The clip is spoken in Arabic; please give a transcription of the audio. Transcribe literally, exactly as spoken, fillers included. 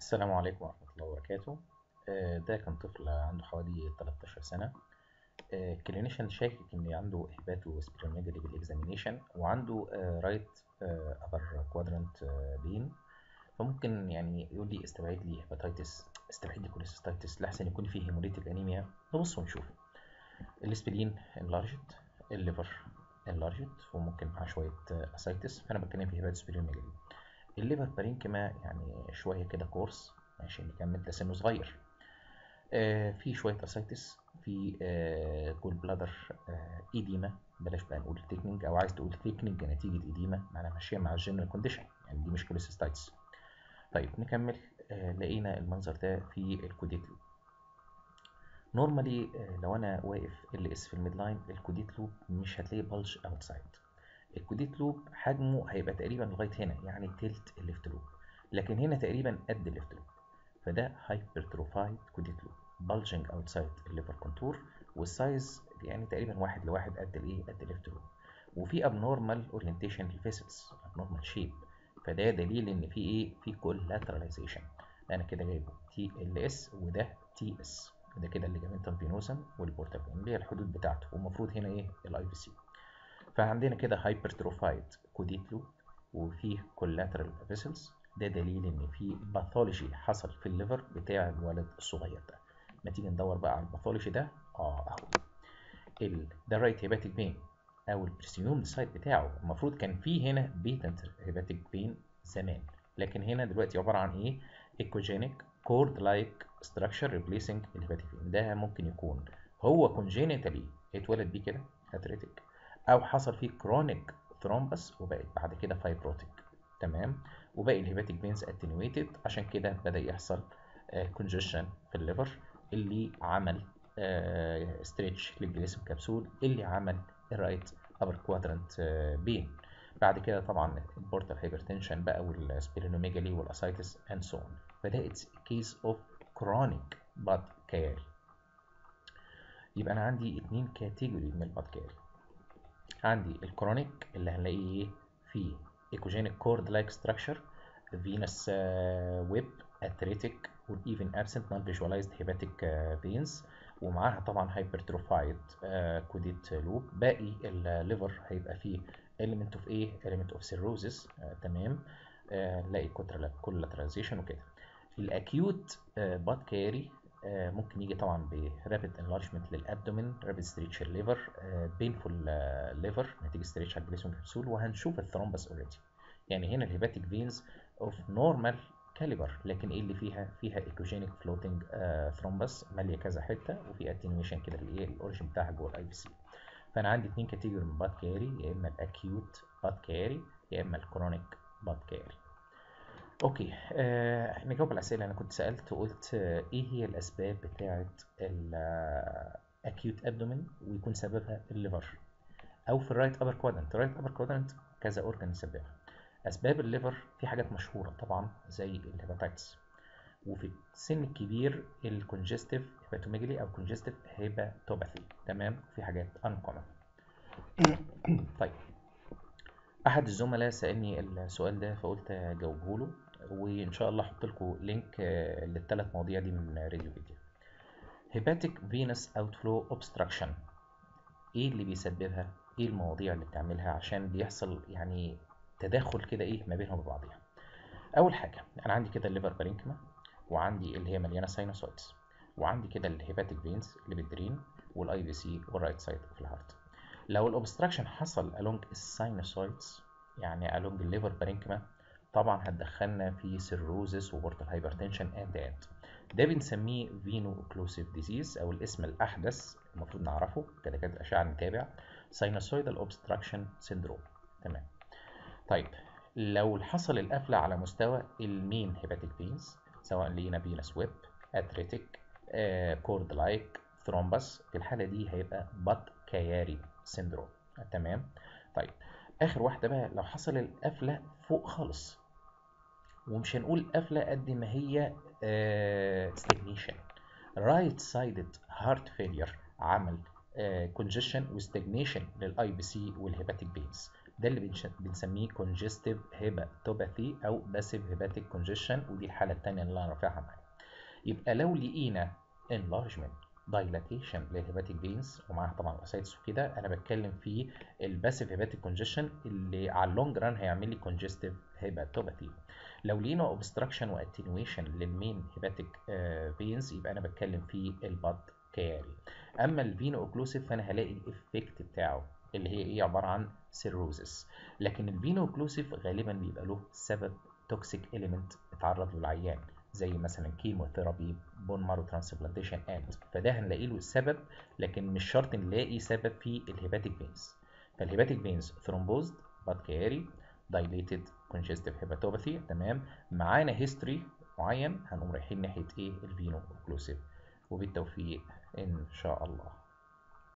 السلام عليكم ورحمة الله وبركاته. آه، ده كان طفل عنده حوالي تلتاشر سنة. الكلينيشن شاكك إن عنده هيباتو سبلينوميجالي بالإكزامينيشن، وعنده رايت أبر كوادرانت بين. فممكن يعني يقول لي استبعد لي هيباتيتس، استبعد لي كوليسيستايتس لحسن يكون فيه هيموليتيك أنيميا. نبص ونشوف. الاسبلين انلارجد، الليفر انلارجد، وممكن معاه شوية أسايتس، فأنا بتكلم في هيباتو سبلينوميجالي. الليفر بارينكما يعني شوية كده كورس، ماشي، نكمل ده سنه صغير. آه في شوية أسايتس، في آه جول بلادر، آه إيديما. بلاش بقى نقول تيكنينج، أو عايز تقول تيكنينج نتيجة إيديما، معناها ماشية مع الجنرال كونديشن، يعني دي مش كوليسيستايتس. طيب نكمل. آه لقينا المنظر ده في الكوديت لوب. نورمالي آه لو أنا واقف ال اس في الميد لاين، الكوديت لوب مش هتلاقي بلج أوتسايد. الكوديت لوب حجمه هيبقى تقريبا لغايه هنا، يعني تلت الليفت لوب، لكن هنا تقريبا قد الليفت لوب. فده هايبرتروفايد كوديت لوب، bulging outside الليفر كونتور، والسايز يعني تقريبا واحد لواحد قد الايه، قد الليفت لوب. وفي abnormal orientation للفيسلز، abnormal shape. فده دليل ان في ايه، في collateralization. انا كده جايبه تي ال اس وده تي اس، ده كده الليجامنتم فينوسم والبورتال فين اللي هي الحدود بتاعته، والمفروض هنا ايه، الاي في سي. فعندنا كده هايبرتروفايد كوديت لوب وفيه كولاترال فيسلز. ده دليل ان في باثولوجي حصل في الليفر بتاع الولد الصغير ده. ما تيجي ندور بقى على الباثولوجي ده. اه اهو ال ده رايت هيباتيك فين، او البريسيوم سايت بتاعه. المفروض كان في هنا بيتنت هيباتيك فين زمان، لكن هنا دلوقتي عباره عن ايه، ايكوجينيك كورد لايك ستراكشر ريبليسنج الهيباتيك فين. ده ممكن يكون هو كونجينيتالي اتولد بيه كده هاتريتك، او حصل فيه كرونيك ثرومبس وبقت بعد كده فايبروتيك. تمام. وباقي الهيباتيك فينز اتنويتد، عشان كده بدا يحصل كونجيشن في الليفر، اللي عمل ستريتش للجليسم كبسول، اللي عمل الرايت ابر كوادرانت بين. بعد كده طبعا البورتال هايبرتنشن بقى، والسبلينوميجالي والاسايتس اند سو اون. فده اتس كيس اوف كرونيك باد كاري. يبقى انا عندي اتنين كاتيجوري من الباد كاري. عندي الكرونيك اللي هنلاقيه ايه، في ايكوجينيك كورد لايك ستراكشر، فينس ويب، اتريتيك، وايفن ابسنت نون فيجواليزد هيباتيك فينز، ومعاها طبعا هايبرتروفايد كوديت لوب. باقي الليفر هيبقى فيه element of ايه، element of cirrhosis. آه تمام. آه نلاقي كولاتراليزيشن وكده. الاكيوت باد كاري ممكن يجي طبعا برابيد انلارجمنت للابدومين، رابيد ستريتش الليفر، بينفول ليفر نتيجه ستريتش على الجليسون كبسول. وهنشوف الثرومبس اوريدي. يعني هنا الهيباتيك فينز اوف نورمال كاليبر، لكن ايه اللي فيها، فيها ايكوجينيك فلوتنج ثرومبس ماليه كذا حته، وفي اتنيويشن كده للايه، الاوريجن بتاعها جوه الاي في سي. فانا عندي اتنين كاتيجوري من باد كاري، يا اما الاكيوت باد كاري يا اما الكرونيك باد كاري. اوكي. آه نجاوب على الاسئله. انا كنت سالت وقلت آه ايه هي الاسباب بتاعه الاكيوت ابدومين ويكون سببها الليفر، او في الرايت ابر كوادرنت. الرايت ابر كوادرنت كذا اورجان يسببها. اسباب الليفر في حاجات مشهوره طبعا زي الهيباتايتس، وفي السن الكبير الكونجستيف هيباتوميجالي او كونجستيف هيباتوباثي. تمام. في حاجات انكومن. طيب، احد الزملاء سالني السؤال ده فقلت اجاوبه له، وان شاء الله احط لكم لينك للثلاث مواضيع دي من راديو فيديو. هيباتيك فينس اوتفلو اوبستراكشن، ايه اللي بيسببها، ايه المواضيع اللي بتعملها، عشان بيحصل يعني تداخل كده ايه ما بينهم وبعضها. اول حاجه انا عندي كده الليفر بارينكما، وعندي اللي هي مليانه ساينوسويدز، وعندي كده الهيباتيك فينز اللي بتدرين، والاي في سي والرايت سايد اوف الهارت. لو الاوبستراكشن حصل along الساينوسويدز، يعني along الليفر بارينكما، طبعا هتدخلنا في سيروزس وبورتال هايبرتنشن اند اند. ده بنسميه فينو اوكلوسيف ديزيز، او الاسم الاحدث المفروض نعرفه كدكاتره اشعه نتابع، ساينوسويدال اوبستراكشن سيندروم. تمام. طيب، لو حصل القفله على مستوى المين هيباتيك فينز، سواء لينا فينس ويب، اتريتيك، آه، كورد لايك، ثرومبس، في الحاله دي هيبقى بات كياري سيندروم. تمام. طيب، اخر واحده بقى لو حصل القفله فوق خالص، ومش هنقول قفله قد ما هي ستاجنيشن، رايت سايدد هارت فيلير، عمل كونجيشن وستاجنيشن للاي بي سي والهيباتيك فينز. ده اللي بنش- بنسميه congestive hepatopathy او passive hepatic congestion، ودي الحاله الثانيه اللي انا رافعها معايا. يبقى لو لقينا enlargement dilatation للهيباتيك فينز ومعاها طبعا اسايتس وكده، انا بتكلم في الباسيف هيباتيك كونجيشن اللي على اللونج ران هيعمل لي كونجستيف هيباتوباثي. لو لقينا اوبستراكشن واتنيويشن للمين هيباتيك فينز يبقى انا بتكلم في الباد كاري. اما الفينو اوكلوسيف فانا هلاقي الايفكت بتاعه اللي هي ايه، عباره عن سيروزس. لكن الفينو اوكلوسيف غالبا بيبقى له سبب توكسيك اليمنت اتعرض له العيان، زي مثلا كيموثيرابي، بون مارو ترانسبلانتيشن اند، فده هنلاقي له السبب، لكن مش شرط نلاقي سبب في الهيباتيك فينز. فالهيباتيك فينز ثرومبوزد، باد كياري، دايليتد كونجستيف هيباتوباثي، تمام، معانا هيستوري معين، هنقوم رايحين ناحيه ايه، الفينو اوكلوسيف. وبالتوفيق ان شاء الله.